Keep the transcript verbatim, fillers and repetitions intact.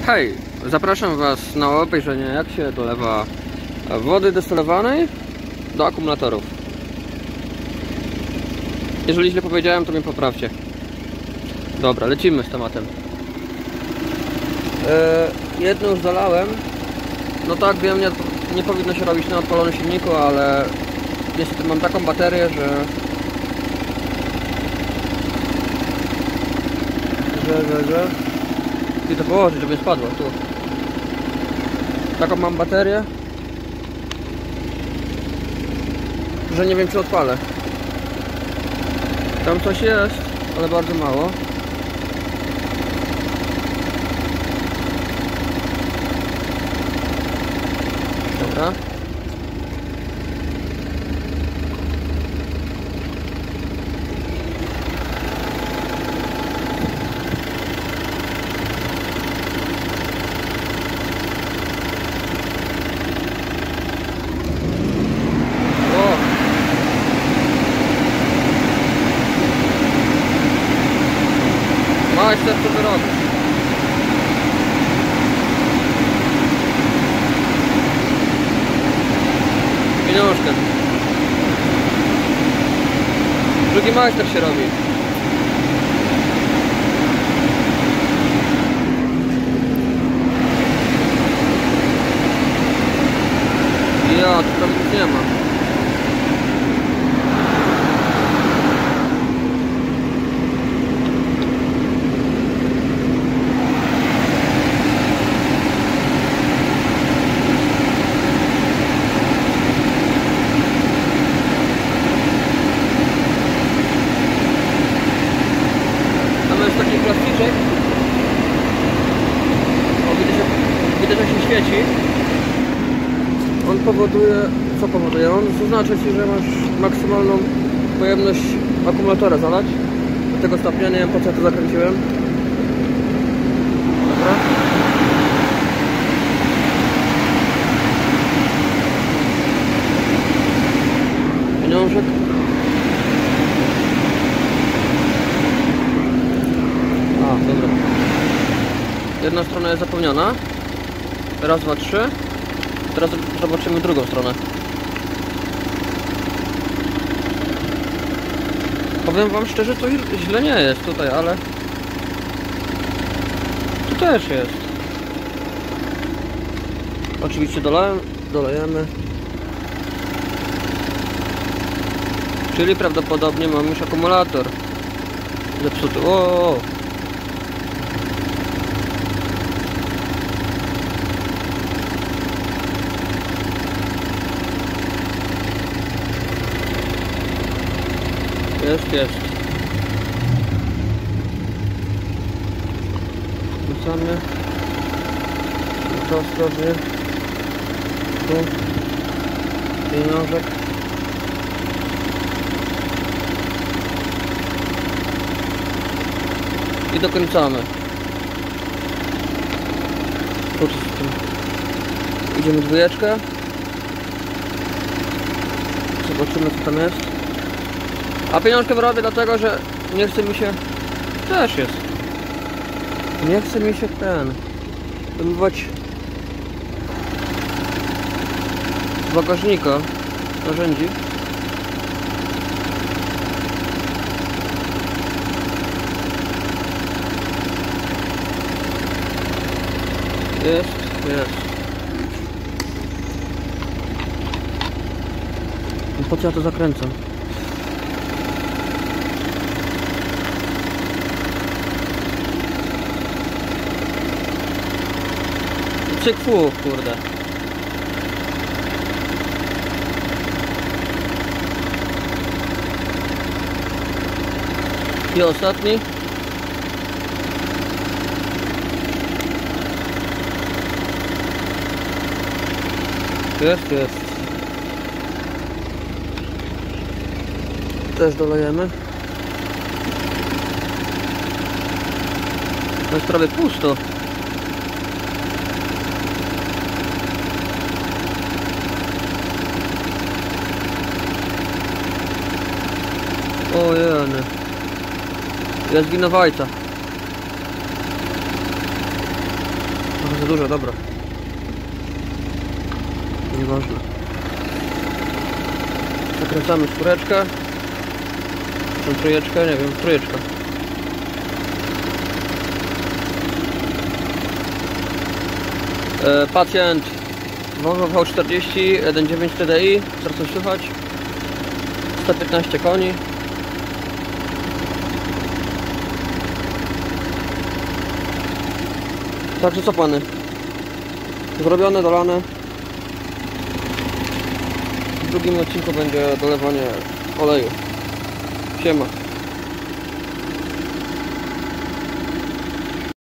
Hej, zapraszam Was na obejrzenie, jak się dolewa wody destylowanej do akumulatorów. Jeżeli źle powiedziałem, to mnie poprawcie. Dobra, lecimy z tematem. Yy, jedną już zalałem. No tak, wiem, nie, nie powinno się robić na odpalonym silniku, ale niestety mam taką baterię, że że, że, że i to położyć, żeby nie spadło tu. Taką mam baterię, że nie wiem, czy odpalę. Tam coś jest, ale bardzo mało. Dobra. Majster to wyrobi. Pieniążkę. Drugi majster się robi. Ja, tu prawie nic nie ma. Taki plastyczek. O, widać, widać jak się świeci. On powoduje, co powoduje? On zaznacza Ci, że masz maksymalną pojemność akumulatora zalać. Do tego stopnia, nie wiem, po co ja to zakręciłem. Dobra. Pieniążek. A, dobra. Jedna strona jest zapełniona. Raz, dwa, trzy. Teraz zobaczymy drugą stronę. Powiem Wam szczerze, to źle nie jest tutaj, ale tu też jest. Oczywiście dolałem, dolejemy. Czyli prawdopodobnie mamy już akumulator zepsuty. O. Jest, jest. Wrzucamy. To ostrożnie. Tu. Pieniążek. I dokręcamy. Tu z tym. Idziemy dwójeczkę. Zobaczymy, co tam jest. A pieniążkę robię dlatego, że nie chce mi się... Też jest. Nie chce mi się ten... wybywać z bagażnika narzędzi. Jest, jest. I po co ja to zakręcam? Cyk, fu, kurde. I ostatni. Jest, jest. Też dolejemy. To jest prawie pusto. O jeny. Jest winowajca. Za dużo, dobra. Nieważne. Zakręcamy czwóreczkę. Czy trójeczkę? Nie wiem, trójeczka. E, pacjent Volvo V czterdzieści jeden dziewięć T D I, teraz coś słychać, sto piętnaście koni. Także co pany? Zrobione, dolane. W drugim odcinku będzie dolewanie oleju. Siema.